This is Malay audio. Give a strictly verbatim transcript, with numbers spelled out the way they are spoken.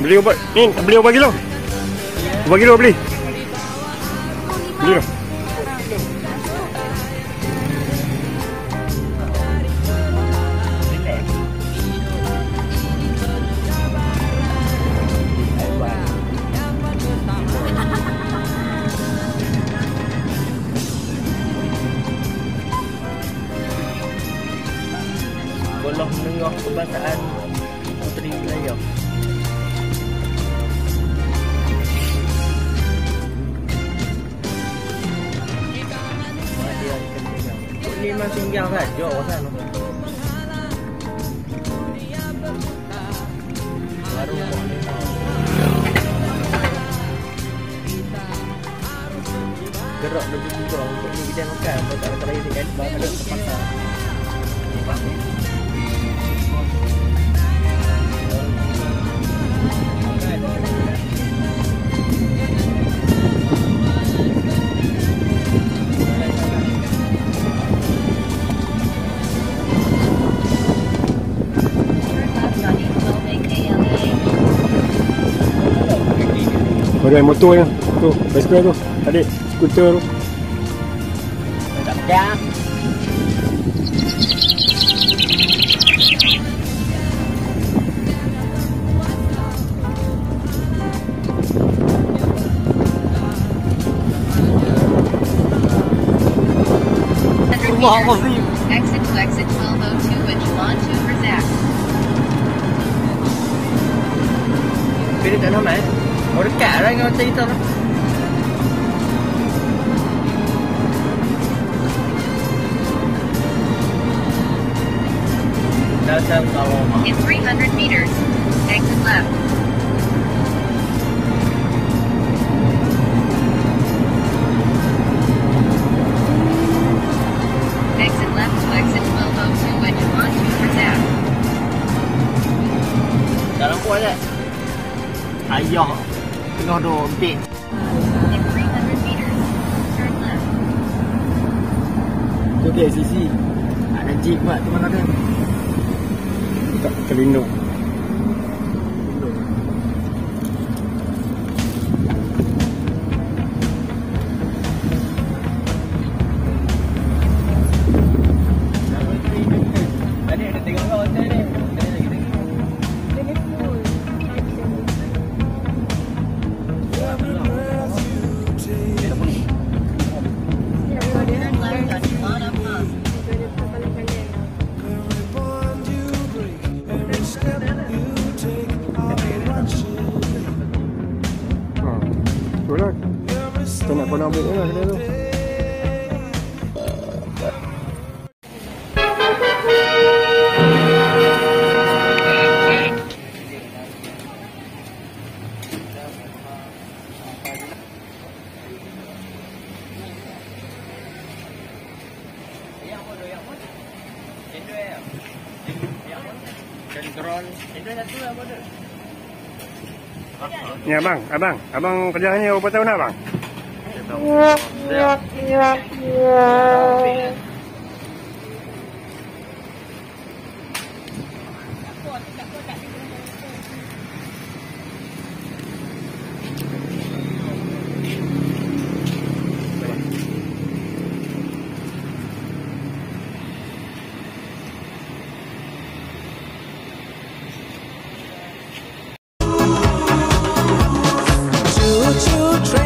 Beli ubat. Ni beli ubat kilo. Ubat kilo beli. Beli dah. Golong menengah kebangsaan Puteri Melayu. Ini masih tinggal saja kawasan. Baru mau lima. Gerak lebih juga untuk ni kita makan. Kalau tak ada ini kan baru ada terpaksa. Ada motor yang tu, bicycle tu, tadi skuter tu. Tak pecah. Exit to exit twelve oh two with Juan to Razak. Pilih tak nama eh? Mau dekat lah dengan macam itu lah. Dah tahu. In three hundred meters, exit left. Exit left to exit twelve oh two with Juan to Razak. Dalam kuat tak? Ayah tengah dompet. In three hundred meters, turn left. Tu K C C. Ada jeep buat tu mana ada? Tak kelindung. Tadi ada tengok kau hotel ni. Itulah. Kita nak kau nak ambil ni lah kedai tu. Ni abang, abang, abang kerja ni berapa tahun dah abang? Choo-choo train.